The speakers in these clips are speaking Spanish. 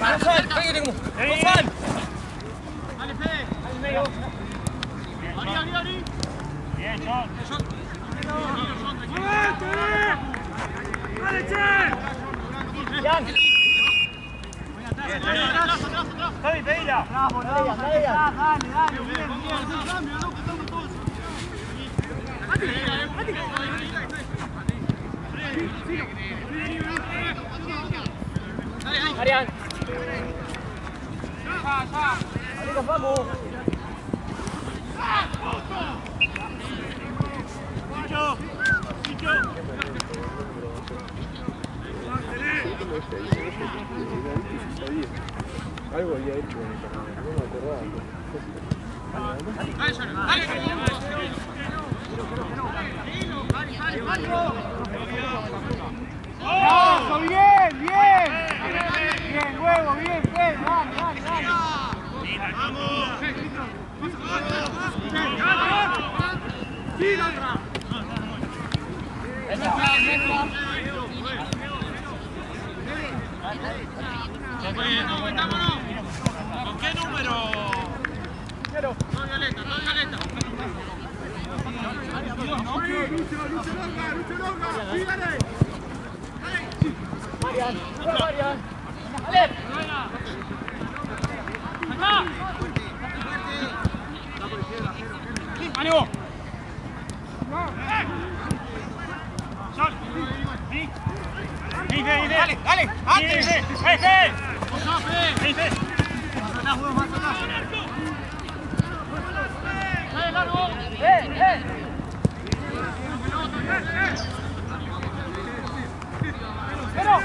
Gonzalo, pegue como. Gonzalo. Dale, Fede. Al medio. Ari. Bien, John. ¡Muévete! ¡Dale, Che! ¡Jan! Javi, pedila. Bravo, dale. Arián. Amigos, vamos. Algo había hecho, no me acordaba. ¡Eso, bien! Bien, huevo, bien, Fede, dale. ¡Vamos! ¡Sí, la otra! ¿Con qué número? Cero. Todo violeta. Lucho longa, sígale. Marian. Dale. Acá. ¡Ánimo! ¡Sol! ¡Dale! ¡Antes! ¡Fe! ¡Más atrás! ¡Dale, largo! ¡Pero!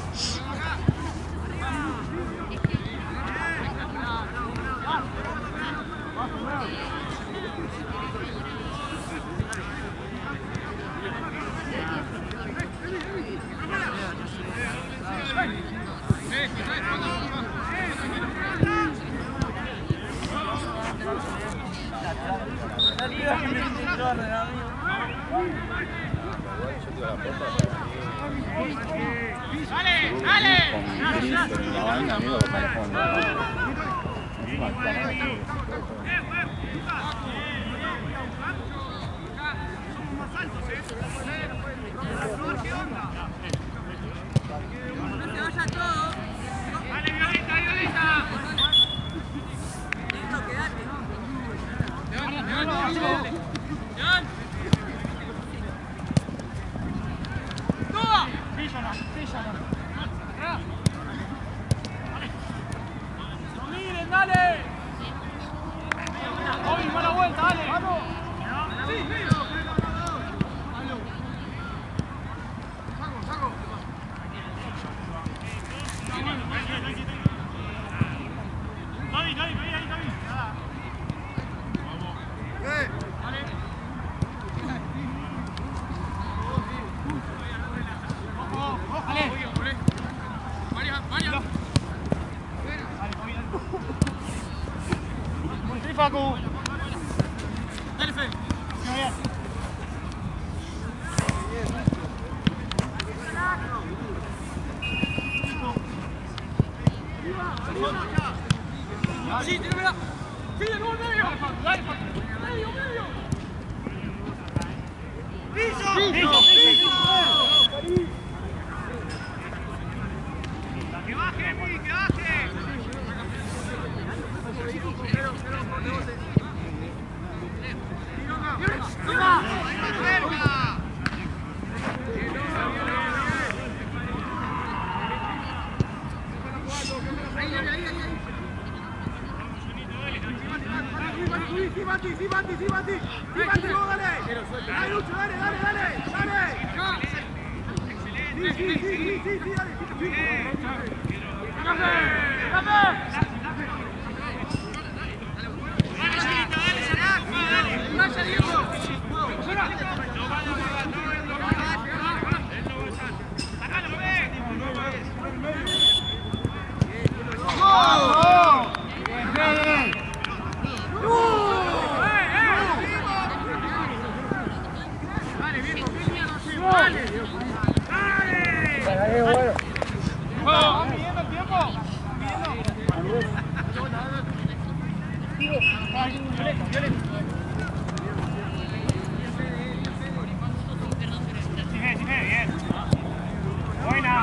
Facu. Dale, Fe. Bien. Sí, tíramela. Sí, de nuevo medio. Dale, medio. ¡Piso! ¡Que baje, Pi! ¡Que baje! Sí, Bati, dale. Dale, Lucho, dale. Sí, dale. Pidiendo el tiempo. Bien. Buena.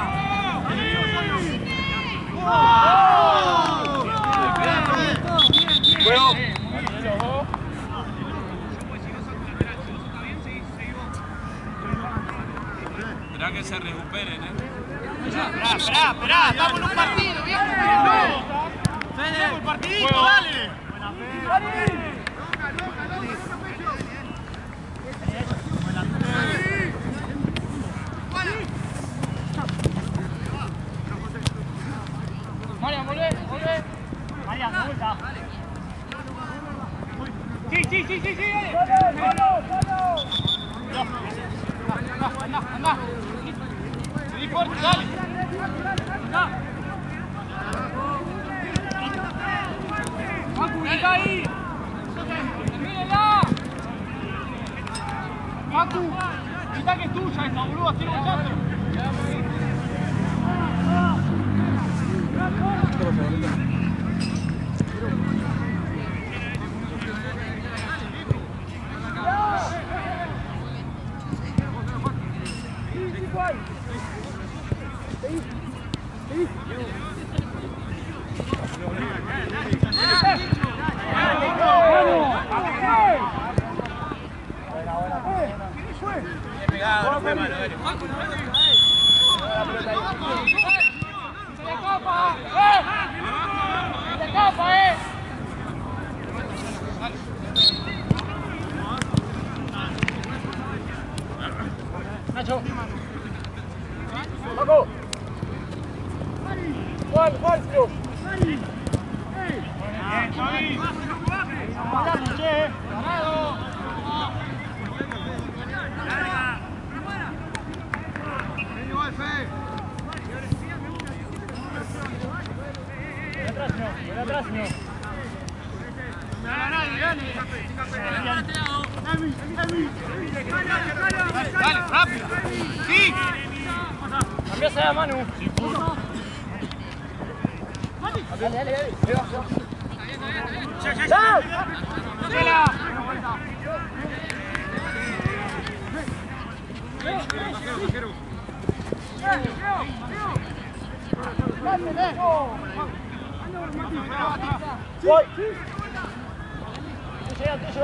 Juego. Esperá que se recuperen, Esperá, estamos en un partido, viejo. Tenemos el partidito, dale. Marian, volvé. Marian, vuelta. Sí, dale. Anda. Vení fuerte, dale. Anda. Facu, está ahí. Termínela. Facu, grita que es tuya esta, boludo, así no bochaste. Nacho. Paco. Juan, Dios. Bien, Xavi. Ganado, che. Ganado. Atrás, no. Dale, rápido. Sí. Cambiase la mano. Dale. Voy. Tuyo.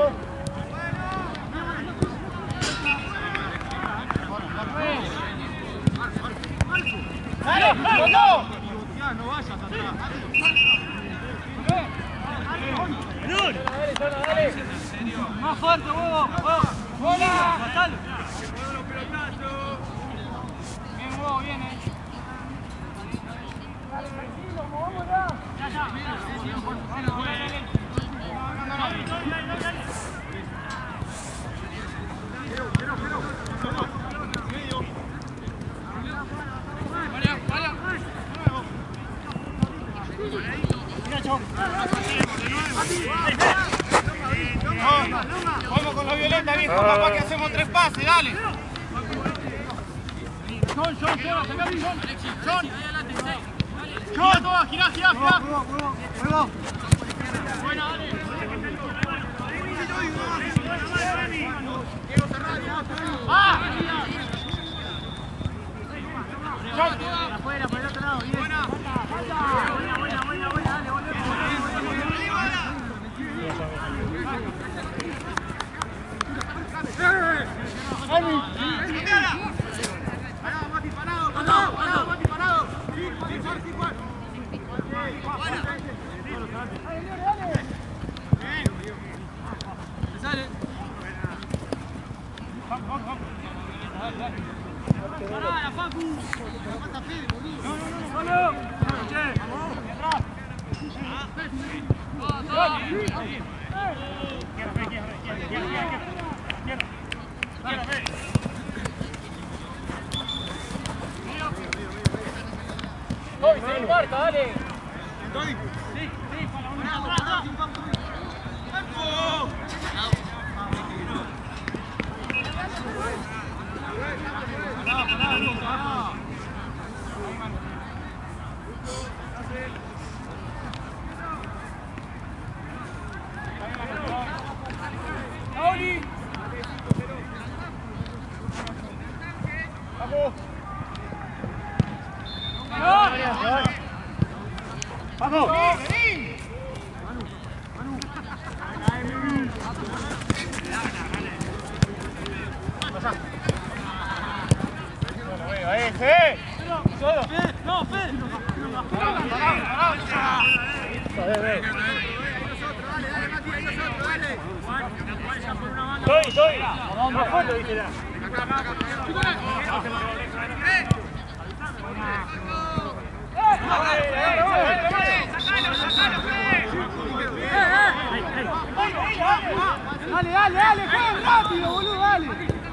¡Dale! ¡No vayas atrás! ¡Dale! ¡Más fuerte, huevo! ¡Hola! ¡Matalo! Bien, huevo, bien, Dale, tranquilo, movámosla. Ya. Vamos con la violenta, viejo, capaz que hacemos 3 pases, dale. John, girá. Juego. Buena, dale. ¡Ah! Afuera, por el otro lado, bien. Buena, dale, Parado. Sale. Pará, Facu. Falta Fede, boludo. No. Che. ¡Hoy se marca, dale! Sí, para una. ¡Atrás! ¡Vamos! No, Fede. Estoy. Vamos a fondo, dice ya. Dale, juega rápido, boludo, dale.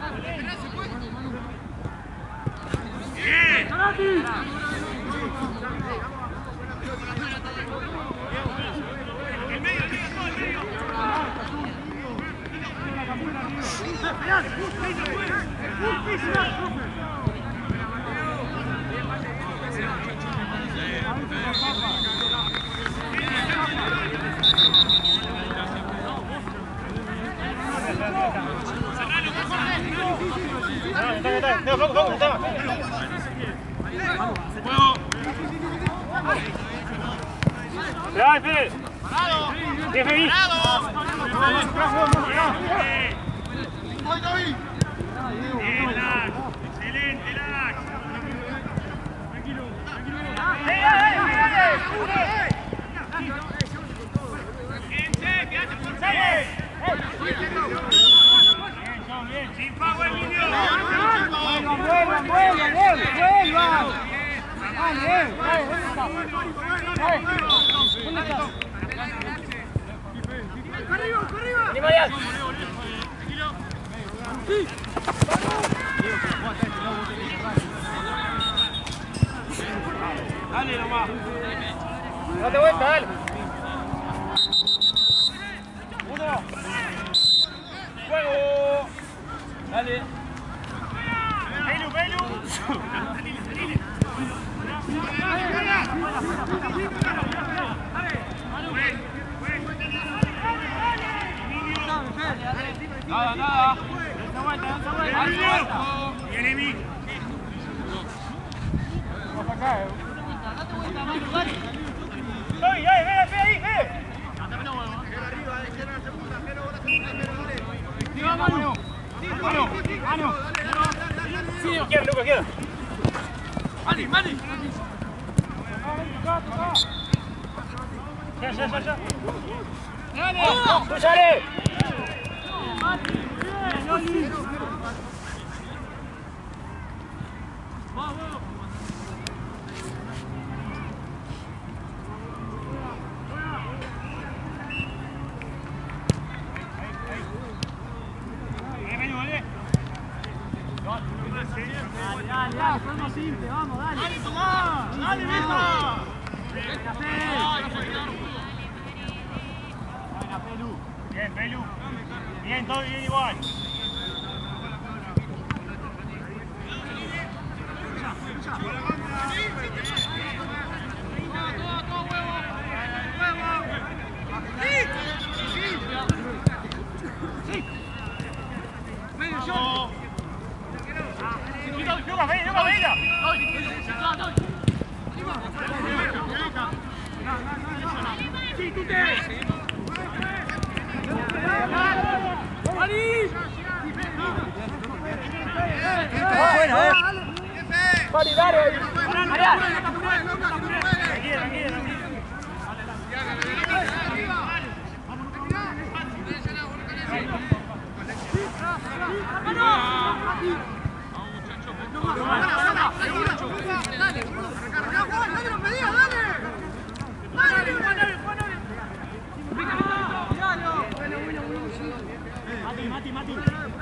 ¡Ya, Fede! ¡Parado! ¡Excelente, Lax! Tranquilo. ¡Quédate por seis! Bien, sin power, video. ¡Vuelvan! ¡Arriba! ¡Ni vayas! ¡Sí! Dale nomás. Date vuelta, dale. Uno. Juego. Dale. Belu. Nada. Viene Emi. Vamos acá, Estoy, ahí, ve. Mano. Sí, izquierda, Lucas, izquierda. Mani. Ya. ¡Dale! ¡Vamos! Dale, fue más simple, vamos, dale. ¡Dale, Tomás! ¡Dale, Vista! Buena, Pelu. Bien, Pelu. Bien, todo bien igual. Mati.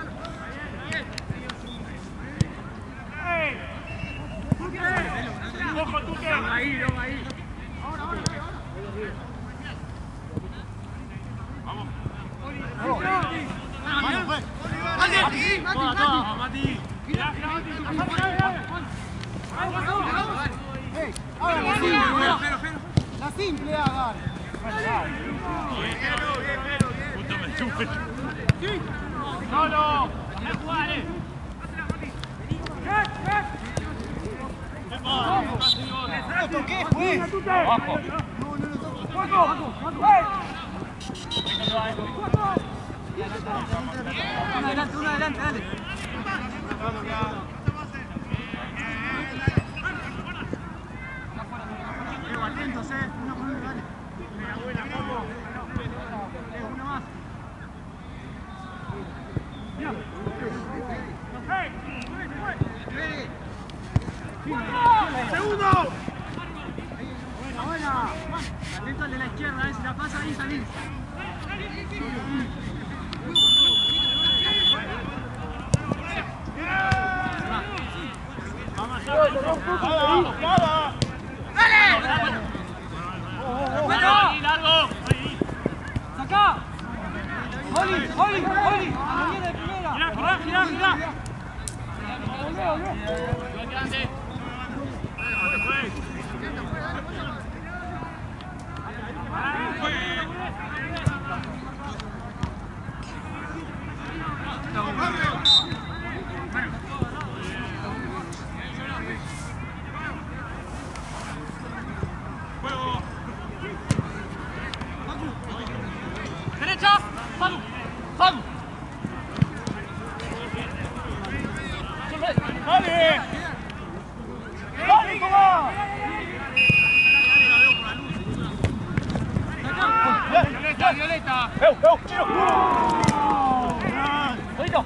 Ojo, tú que. Ahí. Ahora. Vamos. Mati. La simple, dale. Puta, me chupe. ¡Solo! ¡A jugar, Abajo. Uno adelante, dale. Atentos, uno por uno, dale. Uno más. ¡Segundo! Buena. Atento al de la izquierda, si la pasa ahí salís. ¡Dale! ¡Largo! ¡Sacá! ¡Oli! ¡Oli! ¡Oli! ¡A la mierda de primera! ¡Girá! ¡Grande! Derecha. Falu. Falu. ¡Dale! ¡Dale, Tomás! Violeta. Chino! Bonito.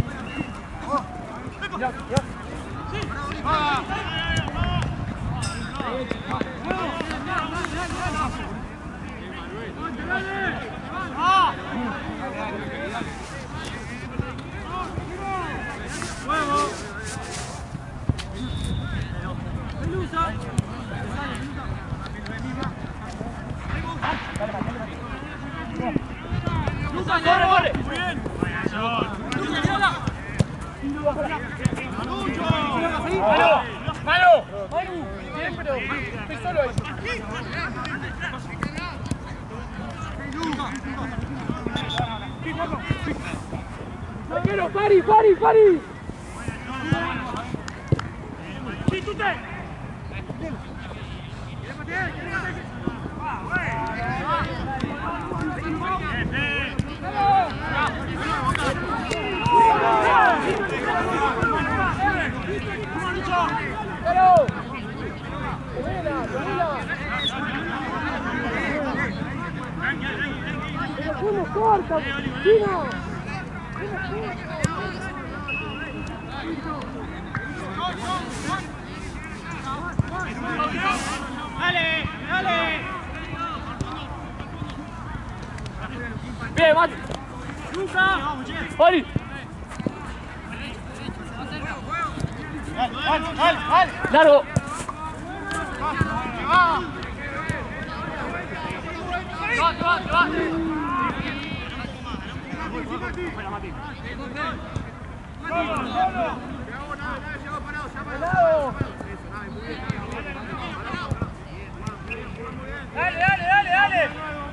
¡Corre! Muy bien. ¡Mano! Bien, pero estoy solo ahí. ¡Saquero, pari! ¡Uno corta! ¡Chino! ¡Dale! Bien, Mati. ¡Luca! Oli. ¡Al! Largo. Te va. ¡Dale!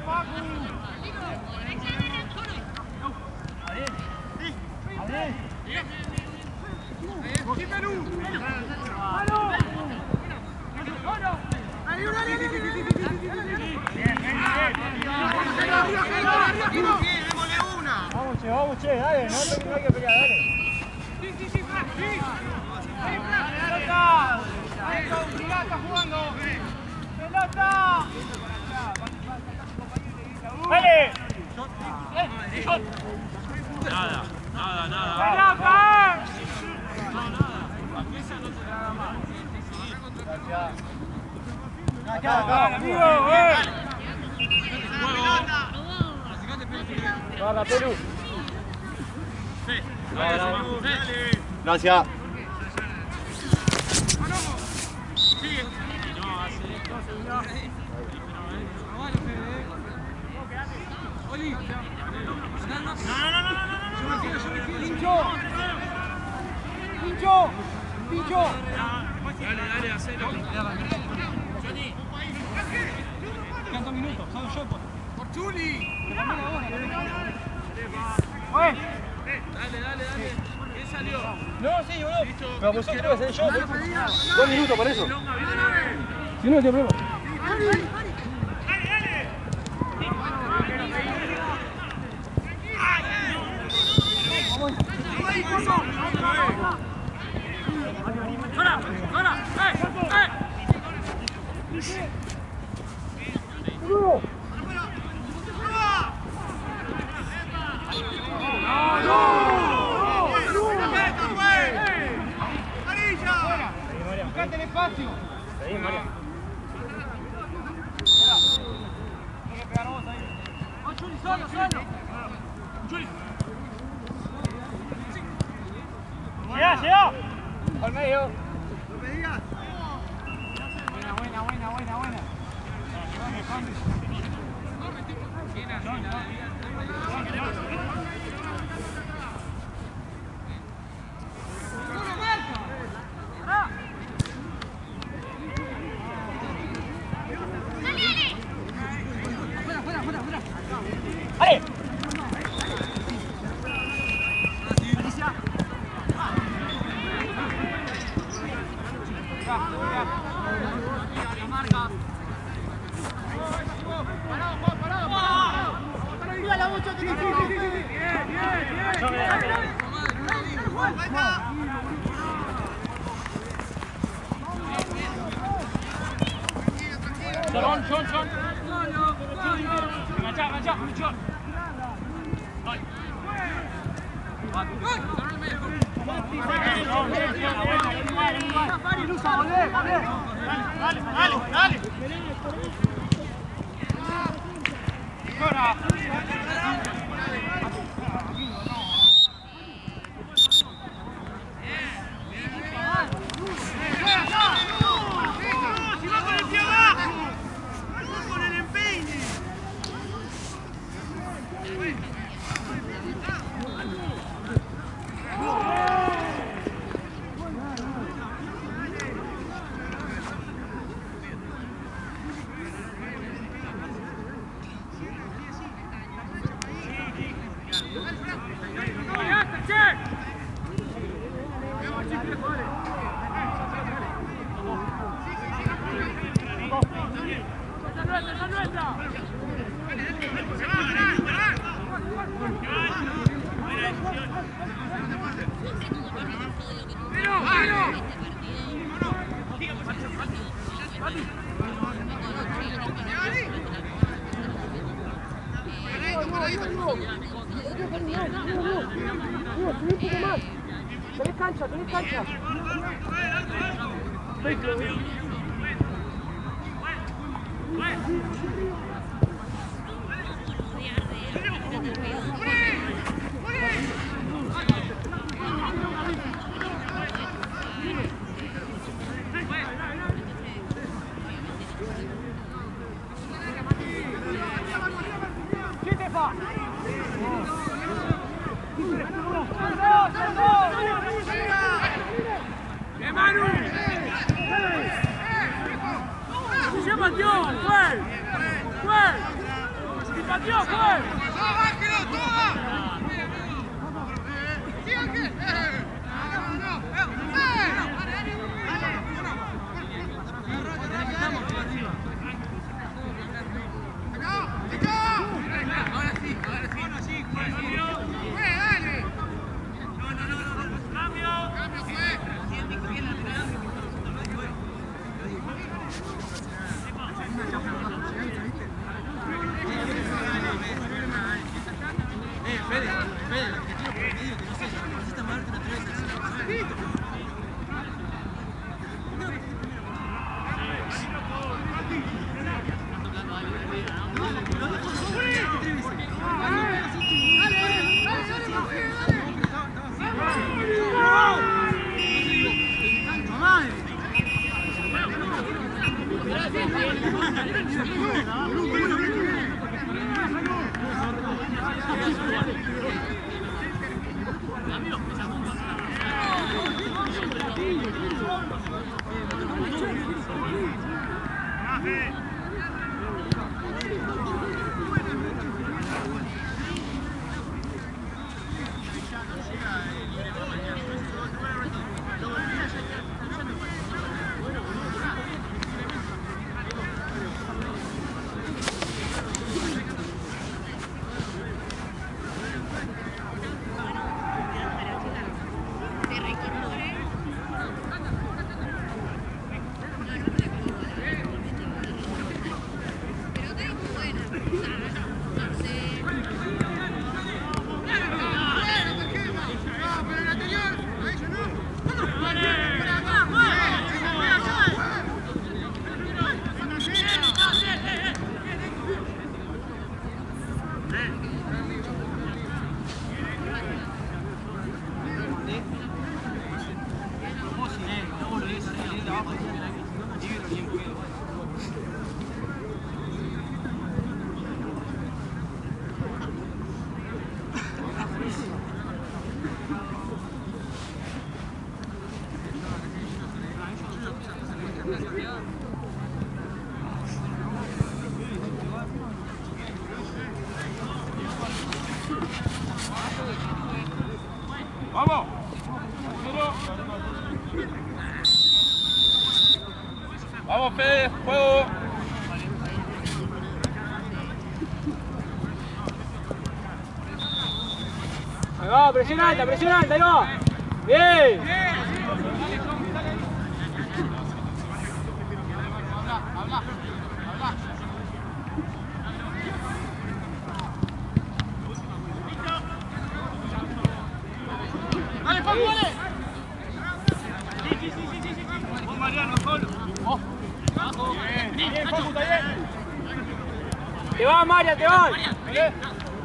Vamos, che, dale, no hay que pelear, dale. ¡Pelota! ¡Está jugando! ¡Pelota! ¡Dale! Nada. ¡Pelota! Acá, amigo, ¡Barra, Perú! Gracias. ¡Pincho! Dale, hacelo. Quedan 2 minutos, salgo yo, pues. ¡Por Chuli! Dale. ¿Quién salió? No, sí, boludo. Pero vos tenés que hacer yo. 2 minutos por eso. Si no, te problema. Seguro. Buscate el espacio. Ahí, María. Tengo que pegar vos ahí. ¡Oh, Juli, solo, solo! ¡Juli! ¡Llega, llega! Al medio. ¡No me digas! Buena. ¡Ale! Son. Enganchá. Dale. Tenés cancha. ¡Vamos! ¡Vamos, Fede! ¡Juego! Ahí va, presión alta, ahí va. Bien. ¡Dale, Paco, dale! Vos, Mariano, solo. Bien, Paco, está bien. Te va, María, te va. Bien.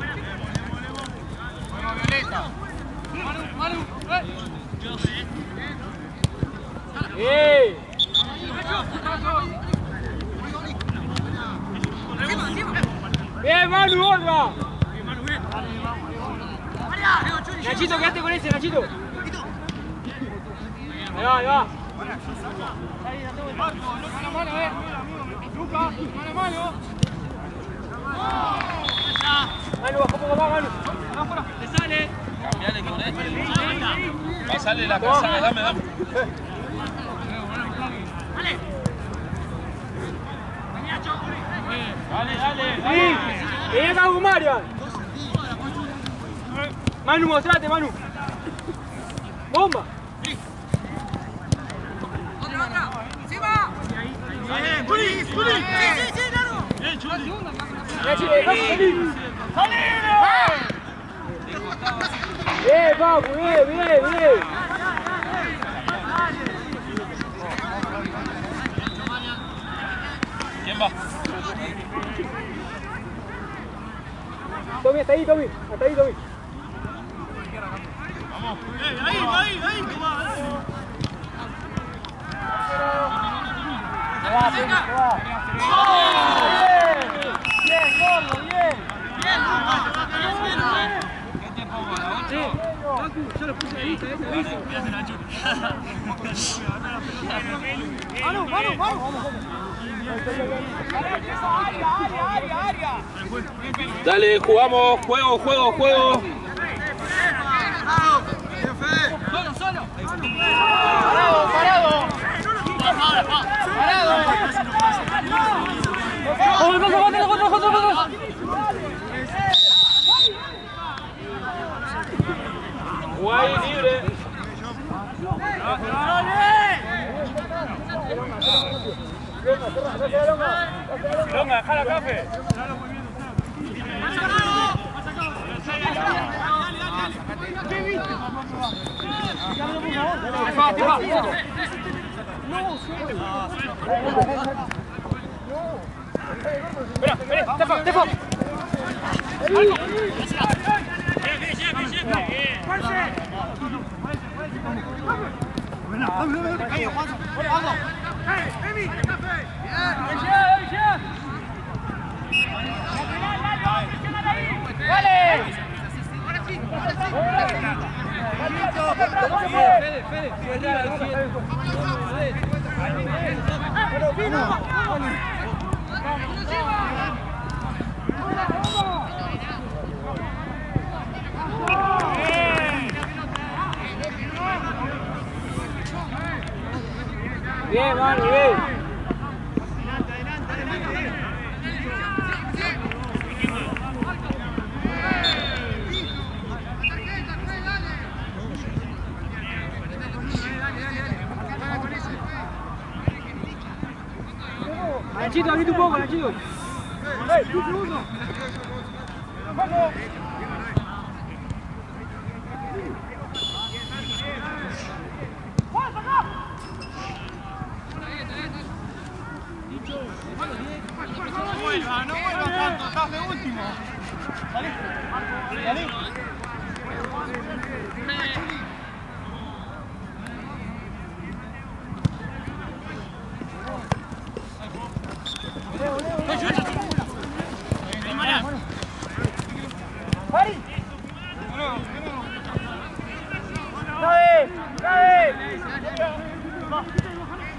Bueno, Violeta. Manu, Bien. Bien, Manu, otra. Nachito, quédate con ese, Nachito. Ahí va, ahí va. Mano, mano, Lucas, mano, mano. Manu, baja un poco más, Manu. le sale. Cambiale con este. Pasale la casa, dame. Sí. Bien, vamos, Mario. Manu, mostrate, Manu. Bomba. Bien, Juli, Juli. Sí, largo. Bien, Chuli. Bien, Papu, bien. ¿Quién va? Tommy, hasta ahí, Tommy. Vamos. Ahí, toma. Bien, gordo, bien. ¿Qué tiempo va? ¿La 8? Yo lo puse ahí, te aviso. Vamos. Área. Dale, jugamos, juego. Solo. Parado. Guay, libre. Longa, dejala, café. Espera, Stefan. Bien, Manu, bien. Nachito, abrite un poco, Nachito. ¡Un segundo! ¡Vamos! No vuelvas tanto, estás de último. Salí.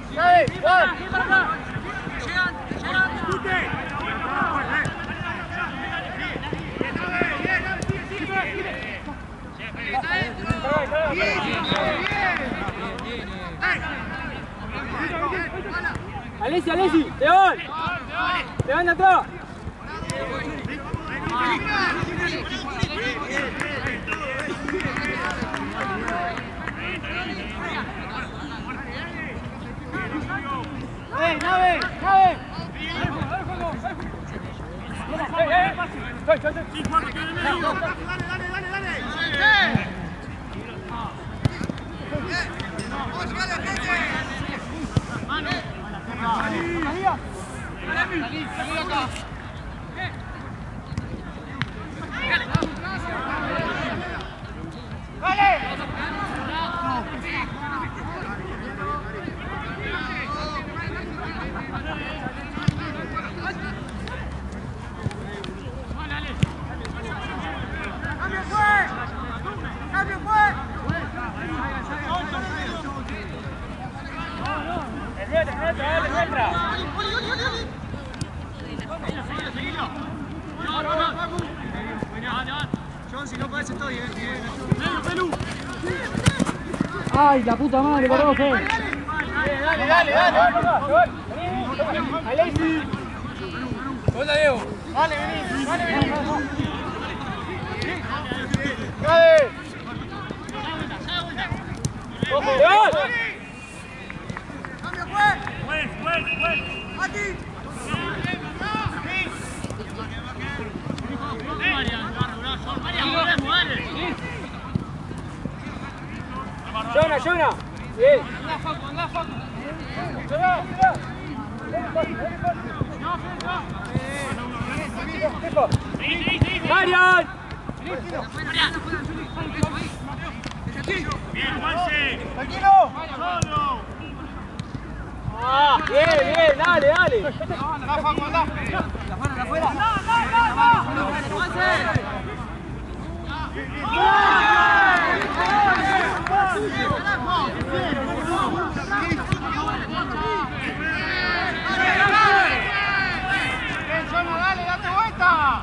Alessi, León. León de atrás. ¡Nave! ¡Ay, la puta madre, Coroje! Dale. Alessi. Hola, Diego. Vale, vení. ¡Dale! ¡Ojo! ¡León! ¡Cambio, juez! ¡Aquí! Jonah. Bien. Anda, Facu. Marian. Bien, Juanse. Tranquilo. Solo. Bien, dale. Anda, Facu, anda. Afuera. Dale, date vuelta.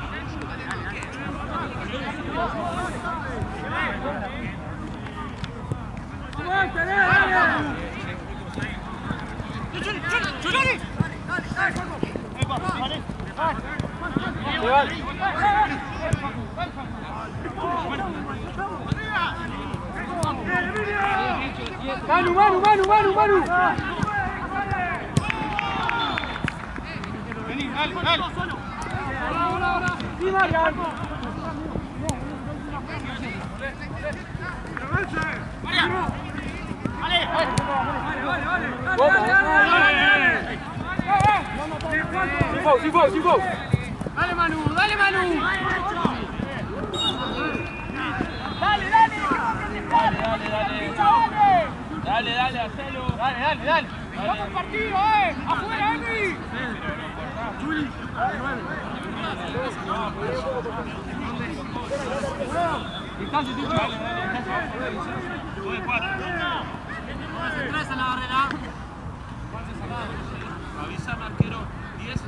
Manu. Vení, dale. Sí, Marian. Sí, fue. Dale, Manu. Dale, hacelo. Dale. Vamos al partido, afuera, Henry. Atrás a la barrera. Avísame, arquero. 10.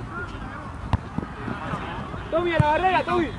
Toby a la barrera, Toby.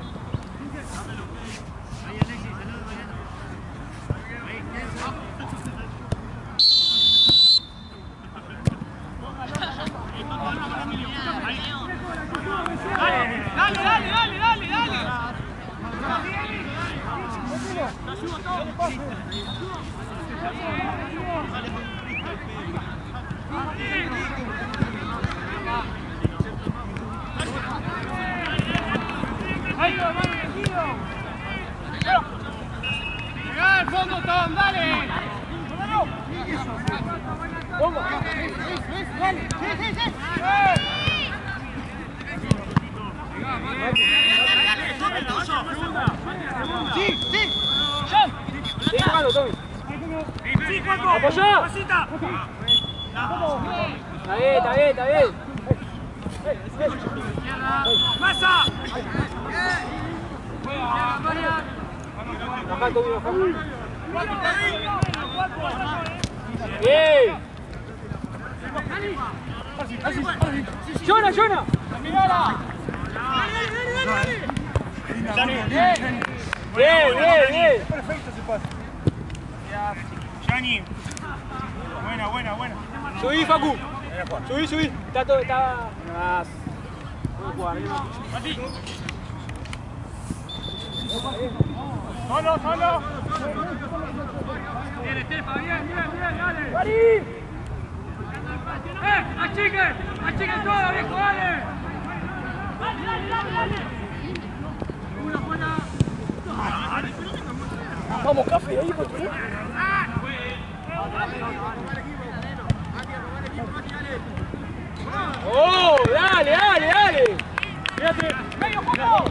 Llegá al fondo, Tom, dale. ¡Apoyá! Está bien. ¡Masa! Bajá, Toby, bajá. Bien. Jonah, Jonah. Bien. Perfecto ese pase. Yani. Buena. Subí, Facu. Subí. Está todo, está... Solo. Bien, Estefa, bien, dale. ¡Marí! ¡Achiquen todo, viejo, dale! Una buena. Vamos, Café, ahí, por favor. ¡Oh! ¡Dale! Fíjate. ¡Medio poco!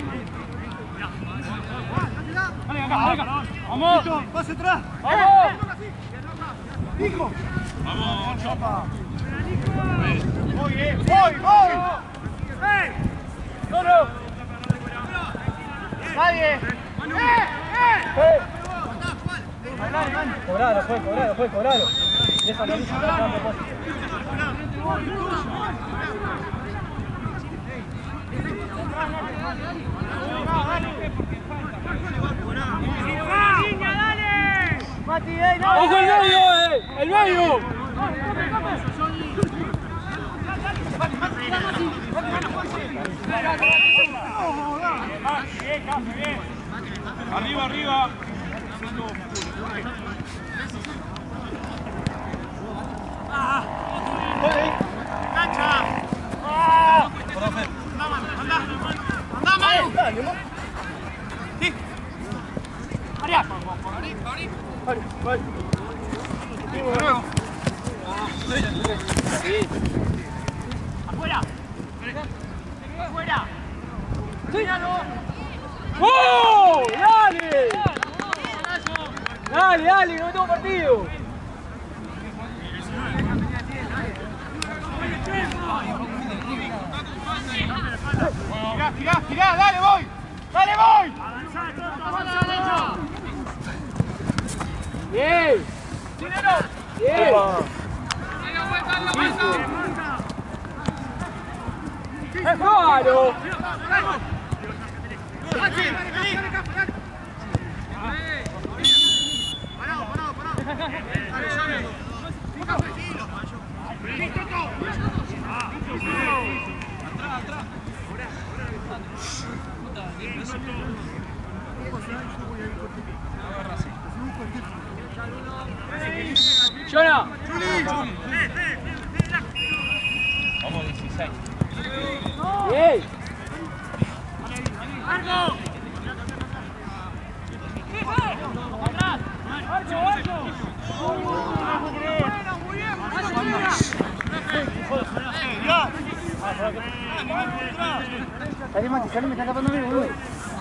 Dale, acá. ¡Vamos! Pase atrás. ¡Vamos! Hijo. Vamos, Chopa. Voy. ¡Solo! Nadie. Cobralo. Deja la lista para propósito. Mati, no. ¡Ojo el medio! ¡El medio! Bien. Arriba. ¡Cancha! ¡Anda, Manu! Sí. María. Afuera. ¡Oh! ¡Dale! ¡No tengo partido! Girá, dale, voy. ¡Bien! ¡Bien! ¡Claro! Jonah. Vamos, 16. Bien. ¡Marco! Salí, Mati, me está tapando bien, boludo.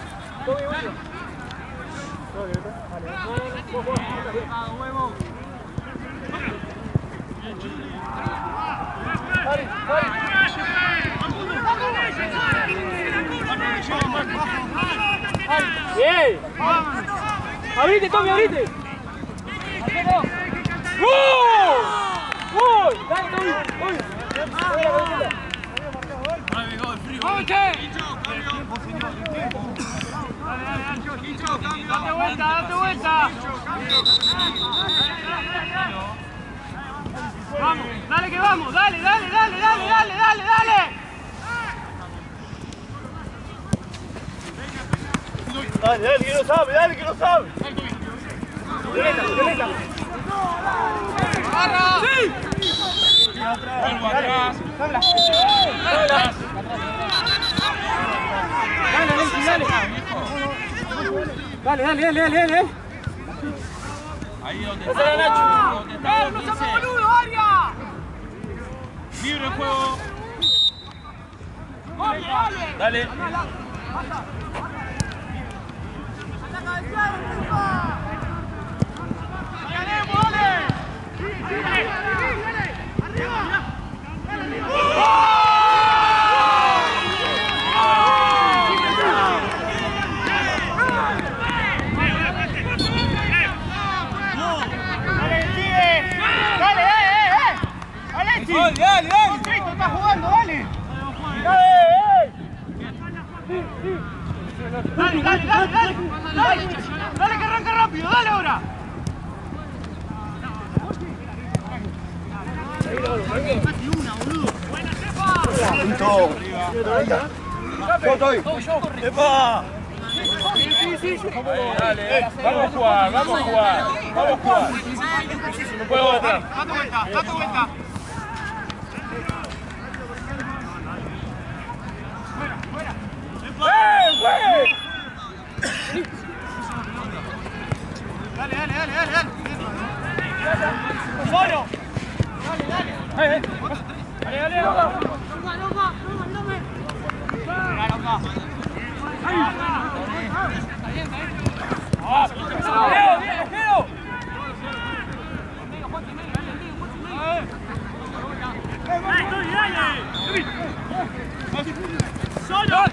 Bien. Abrite, Tommy, abrite. ¡Gol! ¡Gol! Dale, Tommy. Date vuelta. Vamos, dale que vamos, dale. Dale, que no sabe. Violeta. ¡Sí! Vuelvo atrás. Dale. Ahí donde está Nacho. Donde está ¡No 15. seas boludo, Aria! Libre el juego. Dale. Dale. Dale. Cristo está jugando, dale. Dale, dale, dale, dale. Dale, dale que arranca rápido, dale ahora. Casi una, boludo. Buena, ¡Epa! Dale, vamos a jugar, vamos a jugar. Vamos a jugar. No puedo atrás. Date vuelta, date vuelta. ¡Güey! Dale, dale, dale, dale, dale. ¡Solo! Dale, dale. ¡Dale, dale, loca! ¡Leo, bien, Leo! ¡Solo!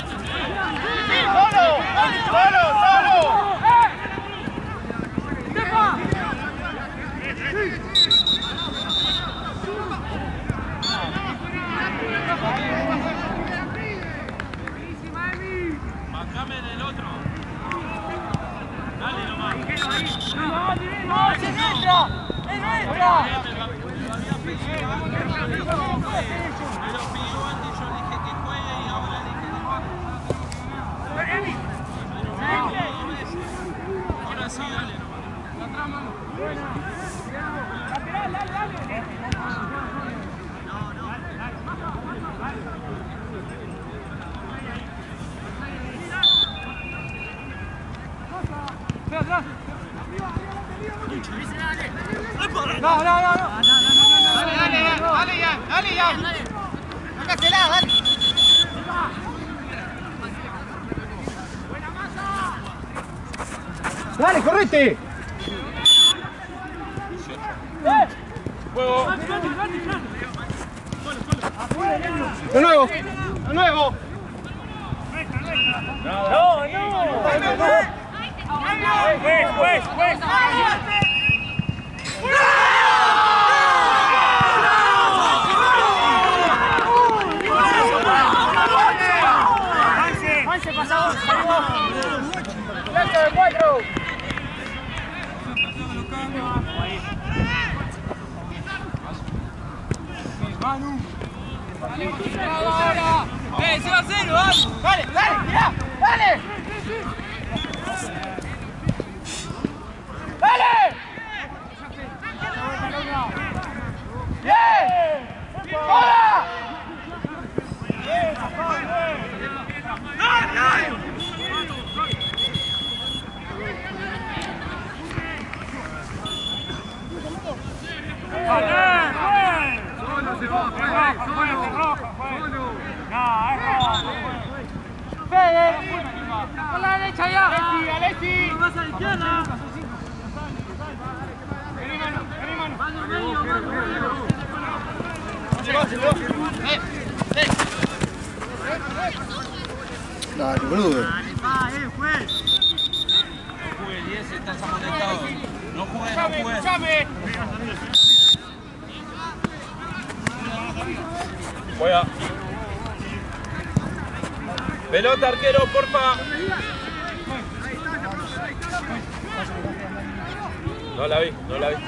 Bancame del otro. Dale nomás. ¡No, es nuestra! ¡Es nuestra! Me lo pidió antes, yo dije que juegue y ahora dije que juegue. Ahora sí, dale nomás. ¡Lateral, dale, dale! ¡Ve atrás! ¡No, no, no! Dale, dale, dale, ya, dale, ya. Sácasela, dale. Dale, correte. Juego. De nuevo. De nuevo. ¡No, no! ¡Juez! ¡Juanse, pasado! ¡Lanza de 4! Manu. ¡Ahora! ¡Se va a hacer, vamos! Dale, dale, mirá, dale. ¡Dale! ¡Bien! ¡Hola! ¡Por la derecha ya! ¡Alexi! ¡Más a la izquierda! Vení, mano, vení, mano. ¡Mano medio, mano medio! Dale, boludo. Juez! No jugué el 10, estás amonestado. No jugué, no jugué. Escuchame. Juega. Pelota, arquero, porfa. No la vi, no la vi.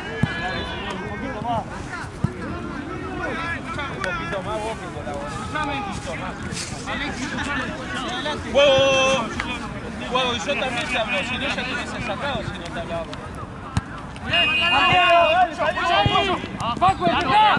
Un poquito más, vos que con la Juego. Juego, y yo también te hablo. Si no, ya te hubiese sacado si no te hablaba. ¡Paco, está!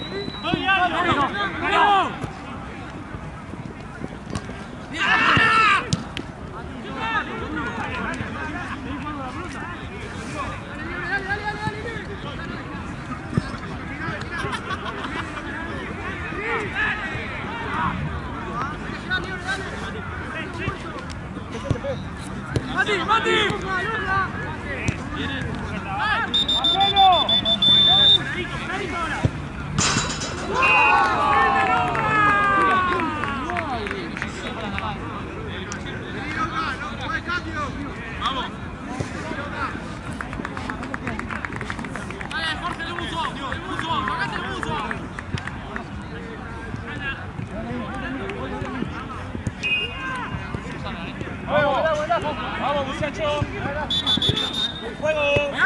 ¡Vamos! Vamos, muchachos. Juego.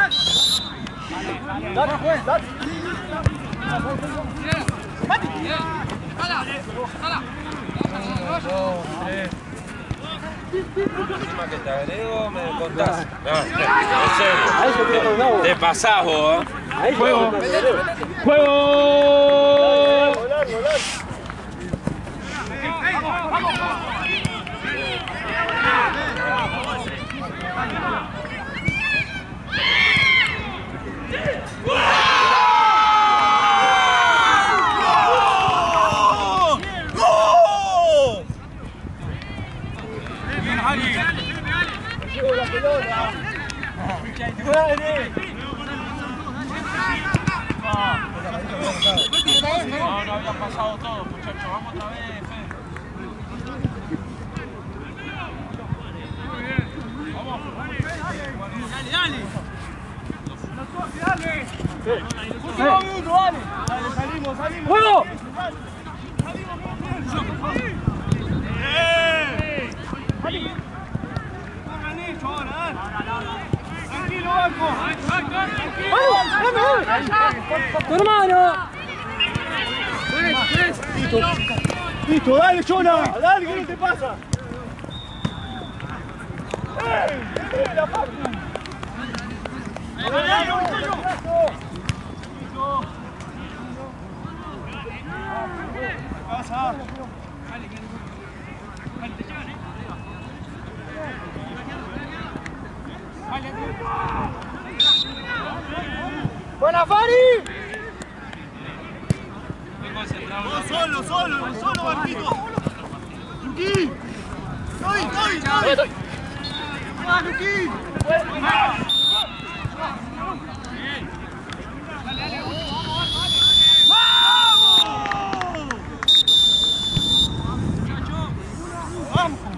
La próxima que te agrego me contás. No, en serio. Te pasás vos, ¿eh? Juego. Juego. No había pasado todo, muchachos. Vamos otra vez, Fede. Vamos. Dale. Último minuto, dale. Dale, salimos. ¡Juego! Hagan hecho ahora, dale. Tranquilo, banco. ¡Tu hermano! Listo, dale, Chona. Dale, ¿qué no te pasa? ¡Ey! ¡La Pacu! Pasa. ¡Buena, Fari! Solo, Marquito. Luqui. Estoy. ¡Ah, Luqui! ¡Vamos!